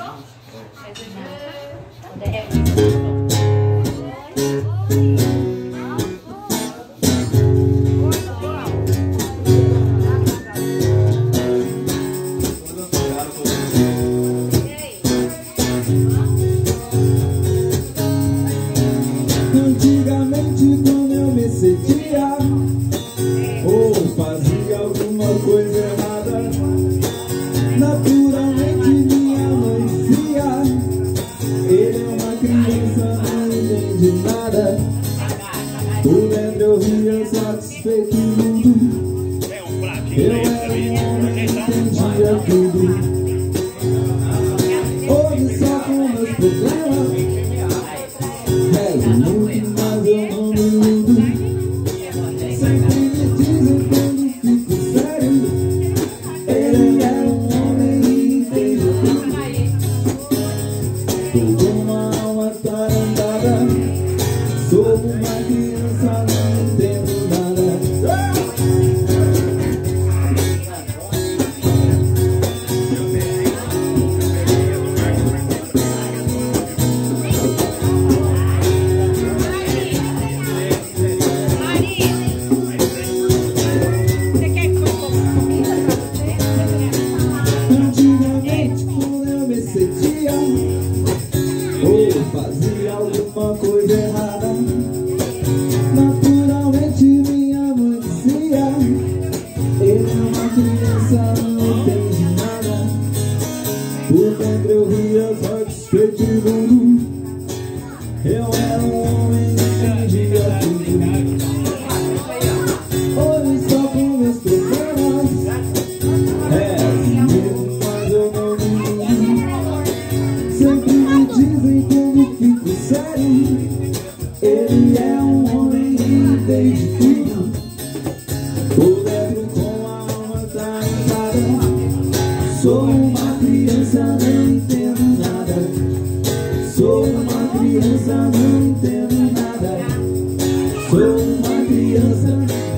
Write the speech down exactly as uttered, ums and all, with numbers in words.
Antigamente, quando eu me sentia ou fazia alguma coisa errada, naturalmente minha mãe dizia: ele é uma criança, não entende nada. Por dentro eu ria satisfeito e mudo. Eu era um homem que entendia tudo. Hoje só com meus problemas rezo muito, mas eu não me iludo. Sempre me dizem quando fico sério: ele é um homem e entende tudo. Tô com uma alma tarandada, sou uma criança, não entendo nada. Antigamente, quando eu me sentia ou fazia alguma coisa errada, naturalmente minha mãe dizia: ele é uma criança, não entende nada. Por dentro eu ria satisfeito e mudo. Eu era um homem que entendia tudo. Hoje só com meus problemas é assim mesmo, mas eu não me iludo. Sempre me dizem quando fico sério: ele é um homem e entende tudo. Por dentro com a alma tarada, sou uma criança, não entendo nada. Sou uma criança, não entendo nada. Sou uma criança.